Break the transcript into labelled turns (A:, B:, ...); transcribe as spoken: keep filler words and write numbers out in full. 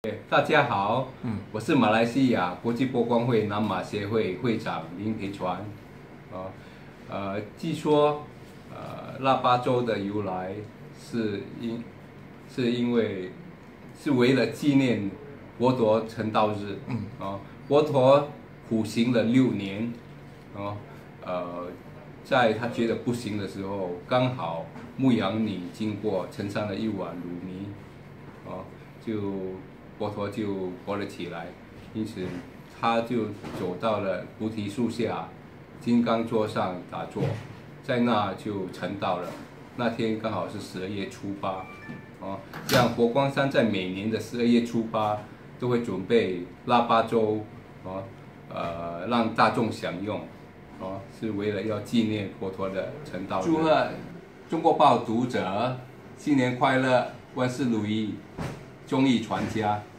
A: 大家好，嗯，我是马来西亚国际波光会南马协会会长林培传，啊，呃，据说，呃，腊八粥的由来是因是因为是为了纪念佛陀成道日，嗯，啊，佛陀苦行了六年，啊，呃，在他觉得不行的时候，刚好牧羊女经过，盛上了一碗乳糜，啊，就佛陀就活了起来，因此他就走到了菩提树下，金刚座上打坐，在那就成道了。那天刚好是十二月初八，哦，这样佛光山在每年的十二月初八都会准备腊八粥，哦，呃，让大众享用，哦，是为了要纪念佛陀的成道。祝贺中国报读者新年快乐，万事如意，忠义传家。